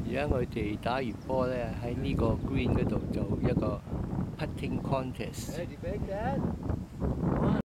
而家我哋打完波咧，喺呢個 green 嗰度做一個 putting contest。